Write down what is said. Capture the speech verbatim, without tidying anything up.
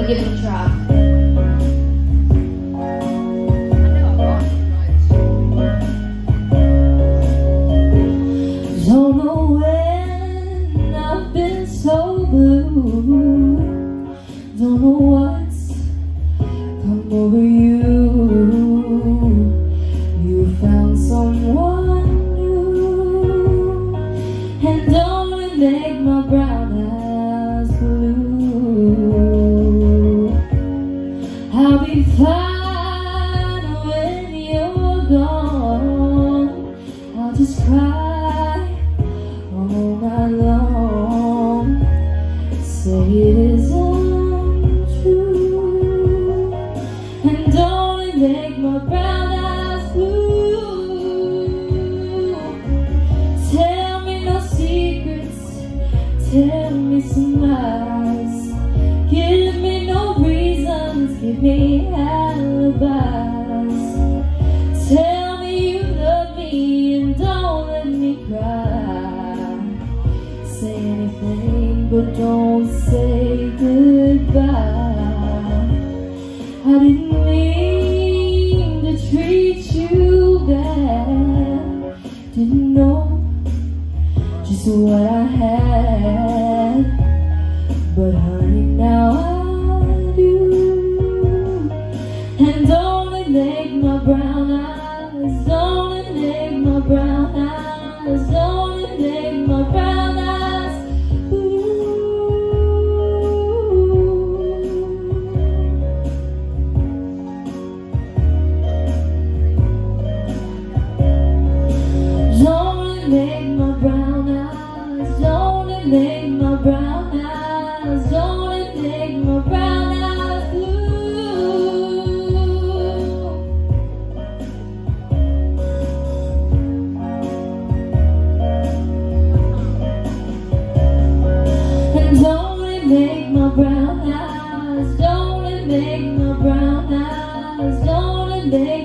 give it a try. Don't know when I've been so blue. Don't know what's come over you. You found someone new, and don't it make my brown eyes blue. I'll be fine when you're gone. I'll just cry all night long. Say it isn't true, and don't it make my brown eyes blue. Tell me no secrets, tell me some lies. Give me no reasons, give me alibis. Tell me you love me and don't let me cry. Say anything but don't say goodbye. I didn't mean to treat you bad. Didn't know just what I had, but honey, now I do. And don't it make my brown eyes, don't it make my brown eyes, don't it make my brown eyes blue. Don't it make my brown eyes, don't it make my brown eyes, don't it make my brown eyes blue. And don't it make my brown eyes, don't it make my brown eyes, don't it make